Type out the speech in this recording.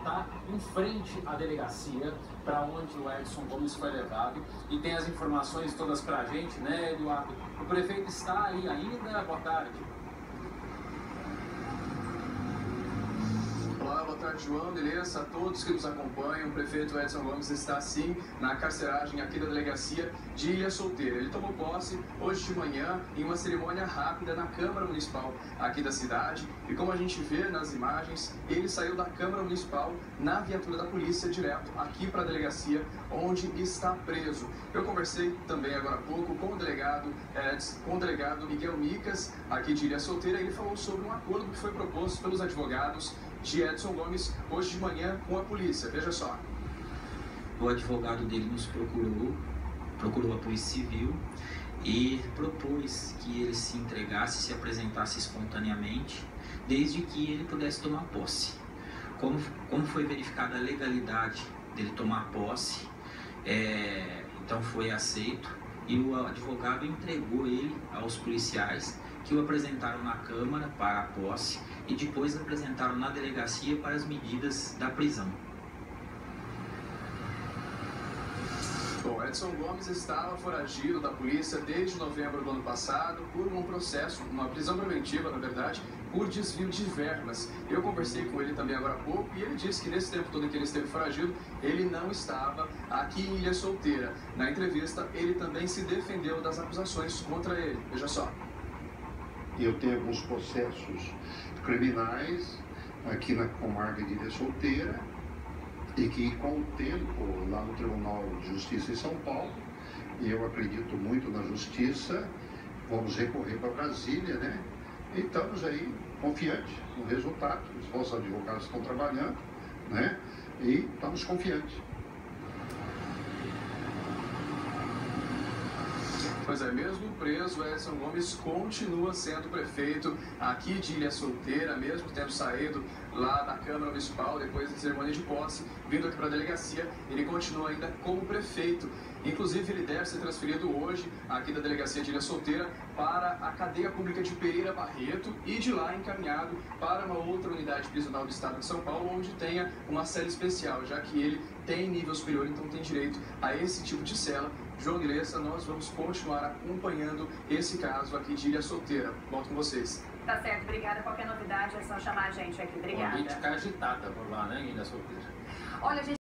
está em frente à delegacia para onde o Edson Gomes foi levado e tem as informações todas para a gente, né, Eduardo? O prefeito está aí ainda? Boa tarde. Olá, boa tarde, João, beleza? A todos que nos acompanham, o prefeito Edson Gomes está sim na carceragem aqui da delegacia de Ilha Solteira. Ele tomou posse hoje de manhã em uma cerimônia rápida na Câmara Municipal aqui da cidade e como a gente vê nas imagens, ele saiu da Câmara Municipal na viatura da polícia direto aqui para a delegacia onde está preso. Eu conversei também agora há pouco com o delegado Miguel Micas aqui de Ilha Solteira. Ele falou sobre um acordo que foi proposto pelos advogados de Edson Gomes hoje de manhã com a polícia. Veja só. O advogado dele nos procurou a Polícia Civil e propôs que ele se entregasse, se apresentasse espontaneamente, desde que ele pudesse tomar posse. Como foi verificada a legalidade dele tomar posse, então foi aceito e o advogado entregou ele aos policiais que o apresentaram na Câmara para a posse e depois apresentaram na delegacia para as medidas da prisão. Bom, Edson Gomes estava foragido da polícia desde novembro do ano passado por um processo, uma prisão preventiva, na verdade, por desvio de verbas. Eu conversei com ele também agora há pouco e ele disse que nesse tempo todo em que ele esteve foragido, ele não estava aqui em Ilha Solteira. Na entrevista, ele também se defendeu das acusações contra ele. Veja só. Eu tenho alguns processos criminais aqui na comarca de Ilha Solteira e que com o tempo lá no Tribunal de Justiça em São Paulo, eu acredito muito na justiça, vamos recorrer para Brasília, né? E estamos aí confiantes no resultado, os nossos advogados estão trabalhando, né? E estamos confiantes. Pois é, mesmo preso, Edson Gomes continua sendo prefeito aqui de Ilha Solteira, mesmo tendo saído lá da Câmara Municipal depois da cerimônia de posse, vindo aqui para a delegacia, ele continua ainda como prefeito. Inclusive, ele deve ser transferido hoje aqui da delegacia de Ilha Solteira para a cadeia pública de Pereira Barreto e de lá encaminhado para uma outra unidade prisional do estado de São Paulo, onde tenha uma cela especial, já que ele tem nível superior, então tem direito a esse tipo de cela. João Guilherme, nós vamos continuar acompanhando esse caso aqui de Ilha Solteira. Volto com vocês. Tá certo, obrigada. Qualquer novidade é só chamar a gente aqui. Obrigada. A política agitada por lá, né, em Ilha Solteira. Olha, gente.